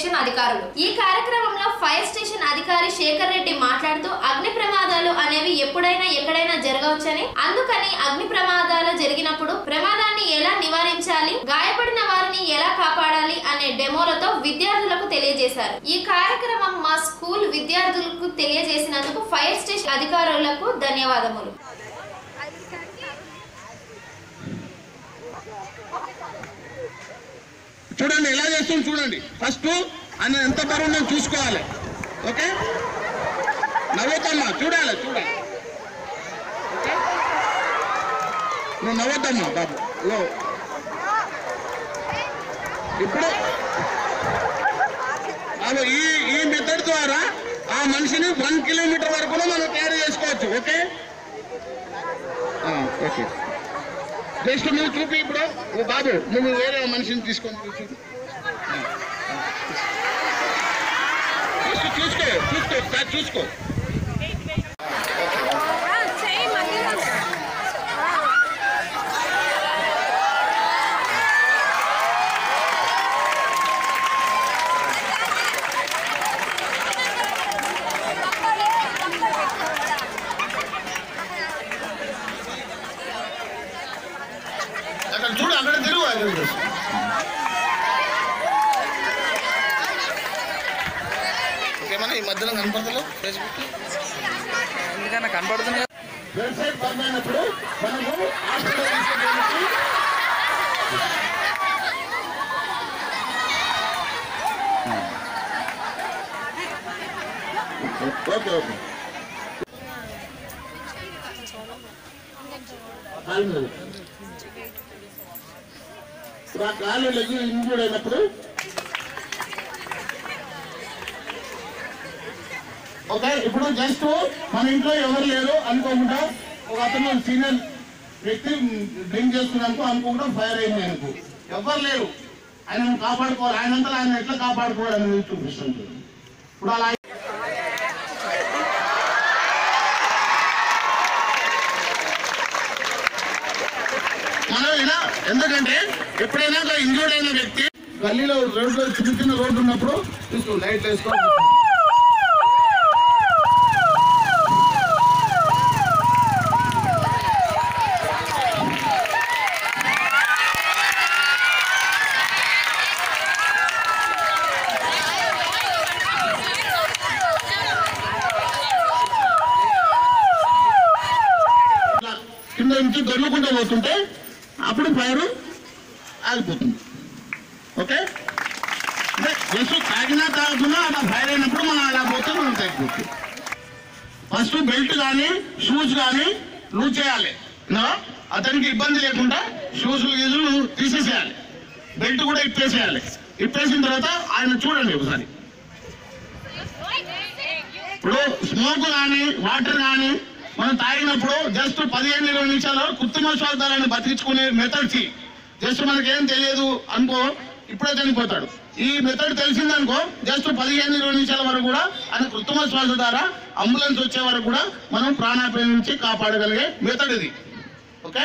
Station అధికారులు. ఈ కార్యక్రమంలో ఫైర్ స్టేషన్ అధికారి శేఖర్ రెడ్డి మాట్లాడుతూ అగ్ని ప్రమాదాలు అనేవి ఎప్పుడైనా ఎక్కడైనా జరగవచ్చని, అందుకని అగ్ని ప్రమాదాలు జరిగినప్పుడు ప్రమాదాన్ని ఎలా నివారించాలి, గాయపడిన వారిని ఎలా కాపాడాలి అనే డెమోలతో విద్యార్థులకు తెలియజేశారు. ఈ కార్యక్రమం మా స్కూల్ విద్యార్థులకు తెలియజేసినందుకు ఫైర్ స్టేషన్ అధికారులకు ధన్యవాదములు. చూడండి ఎలా చేస్తుంది చూడండి. ఫస్ట్ అన్న ఎంత బరువు నేను చూసుకోవాలి. ఓకే, నవ్వుతమ్మా, చూడాలి చూడాలి. ఓకే, నువ్వు నవ్వుతమ్మా బాబు. ఇప్పుడు బాబు ఈ మెథడ్ ద్వారా ఆ మనిషిని 1 కిలోమీటర్ వరకు మనం క్యారీ చేసుకోవచ్చు. ఓకే ఓకే, జస్ట్ నువ్వు చూపి. ఇప్పుడు బాబు నువ్వు వేరే మనిషిని తీసుకొని చూపి. చూసుకో చూసుకో చూసుకో. అక్కడ చూడు, అక్కడ తిరుగు. ఓకేమన్నా ఈ మధ్యలో కనపడతలేవు ఫేస్బుక్ ఎందుకన్నా కనపడుతుంది. వెబ్సైట్ బంద్ అయినప్పుడు మనము ఓకే ఓకే కాలు లెగ్ ఇంజూర్డ్ అయినప్పుడు ఓకే. ఇప్పుడు జస్ట్ మన ఇంట్లో ఎవరు లేరు అనుకోకుండా ఒక అతను సీనియర్ వ్యక్తి డ్రింక్ చేస్తున్నాను అనుకోకుండా ఫైర్ అయింది అనుకో, ఎవరు లేరు, ఆయన కాపాడుకోవాలి. ఆయనంతా ఆయన ఎట్లా కాపాడుకోవాలని చూపిస్తుంది. ఇప్పుడు అలా మనం ఎందుకంటే ఎప్పుడైనా ఇంజూర్డ్ అయిన వ్యక్తి గల్లీలో రోడ్లో చిన్న చిన్న రోడ్డు ఉన్నప్పుడు తీసుకో, లైట్ వేసుకో. కింద నుంచి దొర్లుకుంటూ పోతుంటే అప్పుడు ఫైర్ ఆగిపోతుంది. ఓకే, అంటే జస్ట్ తాగినా తాగుతున్నా అలా ఫైర్ అయినప్పుడు మనం అలా పోతే మనం తగ్గిపోతుంది. ఫస్ట్ బెల్ట్ కానీ షూస్ కానీ లూజ్ చేయాలి. అతనికి ఇబ్బంది లేకుండా షూస్ గీజులు తీసేసేయాలి, బెల్ట్ కూడా ఇప్పేసేయాలి. ఇప్పేసిన తర్వాత ఆయన చూడండి ఒకసారి. ఇప్పుడు స్మోక్ కానీ వాటర్ కానీ మనం తాగినప్పుడు జస్ట్ 15-20 నిమిషాలు కృత్రిమ శ్వాసదారాన్ని బతికించుకునే మెథడ్స్. జస్ట్ మనకేం తెలియదు అనుకో, ఇప్పుడే చనిపోతాడు. ఈ మెథడ్ తెలిసిందనుకో జస్ట్ 15-20 నిమిషాల వరకు కూడా ఆయన కృత్రిమ శ్వాస ద్వారా అంబులెన్స్ వచ్చే వరకు కూడా మనం ప్రాణాపాయం నుంచి కాపాడగలిగే మెథడ్ ఇది. ఓకే,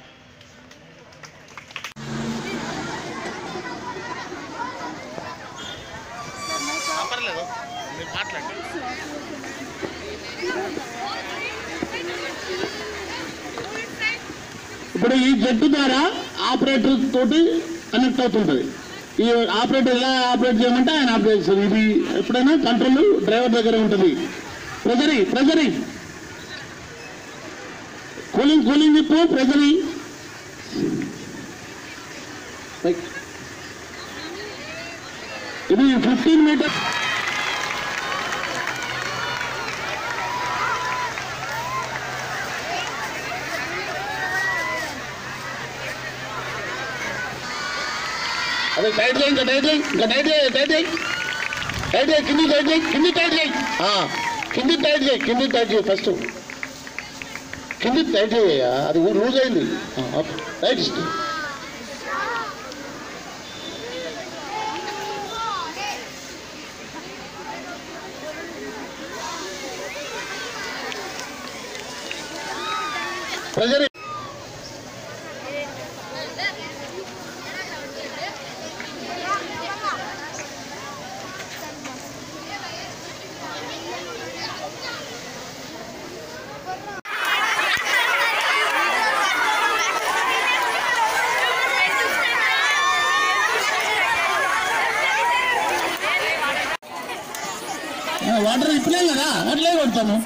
పర్లేదు మీరు మాట్లాడండి. ఇప్పుడు ఈ జట్టు ద్వారా ఆపరేటర్ తోటి కనెక్ట్ అవుతుంటుంది. ఈ ఆపరేటర్ ఎలా ఆపరేట్ చేయమంటే ఆయన ఆపరేట్ చేస్తుంది. ఇది ఎప్పుడైనా కంట్రోల్ డ్రైవర్ దగ్గర ఉంటుంది. ప్రెజరింగ్ కూలింగ్ ఇప్పుడు ప్రెజరింగ్. ఇది 15 మీటర్. అదే టైట్ చేయి, ఇంకా టైట్ చేయి, కింది టైట్ చేయి, కింది టైట్ చేయి ఫస్ట్. కింది టైట్ చేయ, అది లూజ్ అయింది. Tight pressure. వాటర్ ఇప్పుడే కదా అట్లే కొడతాము.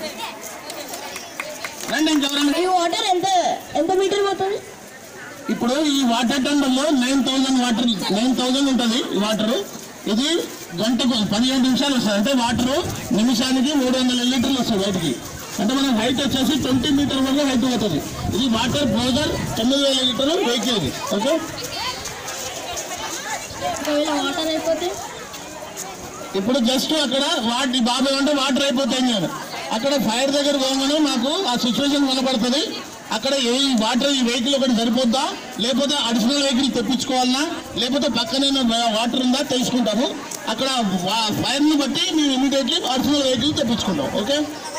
రండి ఇంకెవరైనా. ఈ వాటర్ ఎంత మీటర్ పోతుంది? ఇప్పుడు ఈ వాటర్ ట్యాంకర్లో 9,000 ఉంటుంది ఈ వాటర్. ఇది గంటకు 15 నిమిషాలు వస్తుంది. అంటే వాటర్ నిమిషానికి 300 లీటర్లు వస్తుంది బయటికి. అంటే మనం హైట్ వచ్చేసి 20 మీటర్ వరకు హైట్ పోతుంది. ఇది వాటర్ బ్రోజర్ 9,000 లీటర్లు వెహికల్. ఓకే, వాటర్ అయిపోతే ఇప్పుడు జస్ట్ అక్కడ బాబాయ్ అంటే వాటర్ అయిపోతాయి నేను అక్కడ ఫైర్ దగ్గర పోగానే మాకు ఆ సిచ్యువేషన్ కనబడుతుంది. అక్కడ ఈ వాటర్ ఈ వెహికల్ ఒకటి సరిపోద్దా, లేకపోతే అడిషనల్ వెహికల్ తెప్పించుకోవాలన్నా, లేకపోతే పక్కనే వాటర్ ఉందా తెలుసుకుంటాము. అక్కడ ఫైర్ని బట్టి మేము ఇమీడియట్లీ అడిషనల్ వెహికల్ తెప్పించుకుంటాం. ఓకే,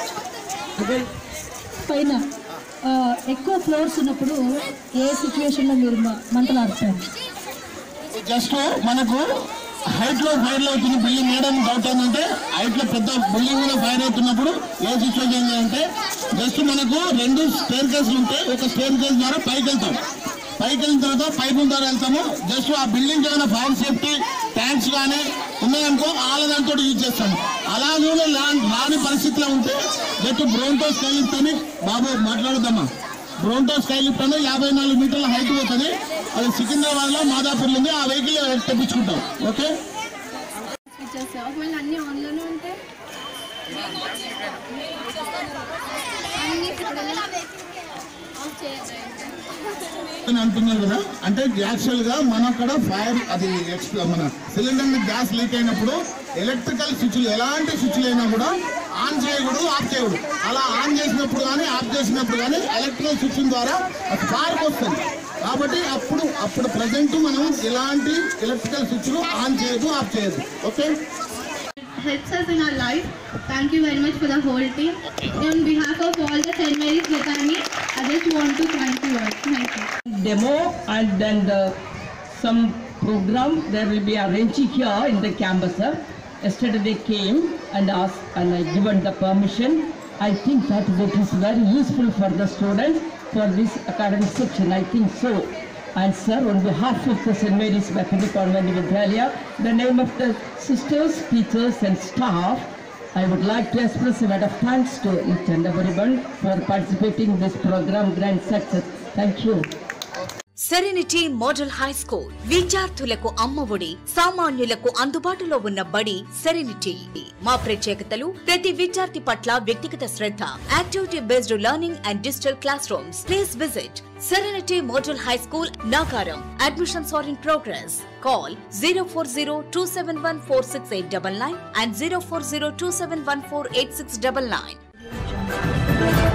పైన ఎక్కువ ఫ్లోర్స్ ఉన్నప్పుడు ఏ సిచ్యువేషన్లో మీరు మంటలు ఆడుతారు? జస్ట్ మనకు హైట్లో ఫైర్ అవుతున్న బిల్డింగ్ మేడం డౌట్ ఏంటంటే హైట్లో పెద్ద బిల్డింగ్ మీద ఫైర్ అవుతున్నప్పుడు ఏ సిచ్యువేషన్ అంటే జస్ట్ మనకు 2 స్టేర్ కేసులు ఉంటాయి. ఒక స్టేర్ కేస్ ద్వారా పైకి వెళ్తాం. పైకి వెళ్ళిన తర్వాత పైపు ద్వారా వెళ్తాము. జస్ట్ ఆ బిల్డింగ్ ఏమైనా ఫైర్ సేఫ్టీ ట్యాంక్స్ కానీ ఉన్నాయనుకో వాళ్ళ దాంతో యూజ్ చేస్తాము. అలాగే రాని పరిస్థితిలో ఉంటే జస్ట్ బ్రోన్తో స్కైలిఫ్ట్ బాబు మాట్లాడుతామా. బ్రోన్తో స్కైలిఫ్ట్ అని 54 మీటర్ల హైట్ పోతుంది. అది సికింద్రాబాద్లో మాదాపూర్లో ఉంది. ఆ వెహికల్ తెప్పించుకుంటాం. ఓకే, ఒకవేళ అన్ని ఆన్లోనే ఉంటే అని అంటున్నారు కదా. అంటే యాక్చువల్గా మన అక్కడ ఫైర్ అది మన సిలిండర్ గ్యాస్ లీక్ అయినప్పుడు ఎలక్ట్రికల్ స్విచ్లు ఎలాంటి స్విచ్లు అయినా కూడా ఆన్ చేయకూడదు, ఆఫ్ చేయకూడదు. అలా ఆన్ చేసినప్పుడు కానీ ఆఫ్ చేసినప్పుడు కానీ ఎలక్ట్రికల్ స్విచ్ ద్వారా స్పార్క్ వస్తుంది. కాబట్టి అప్పుడు ప్రజెంట్ మనం ఇలాంటి ఎలక్ట్రికల్ స్విచ్లు ఆన్ చేయదు, ఆఫ్ చేయదు. Okay, helps us in our life. Thank you very much for the whole team. On behalf of all the St. Mary's Bethany, I just want to thank you all. Thank you. Demo and then some program there will be arranging here in the campus. Yesterday they came and asked and I given the permission. I think that is very useful for the students for this academic section. I think so. And sir, on behalf of the St. Mary's Bethany Convent Vidyalaya, the name of the sisters, teachers and staff, I would like to express a word of thanks to each and everyone for participating in this program. Grand success. Thank you. Serenity model high school విద్యార్థులకు అమ్మఒడి, సామాన్యులకు అందుబాటులో ఉన్న బడి serenity. మా ప్రత్యేకతలు ప్రతి విద్యార్థి పట్ల వ్యక్తిగత శ్రద్ధ, activity based learning and digital classrooms. Please visit Serenity Model High School, Nagaram. Admissions are in progress. Call 040-271-46899 and 040-271-48699.